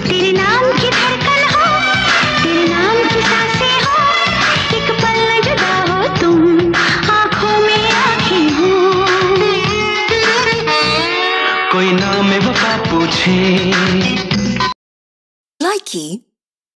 तेरे नाम की धड़कन हो, तेरे नाम की सांसें हो, एक पल न जुदा हो तुम, आँखों में आँखें हो। कोई नाम वफा पूछे। Likey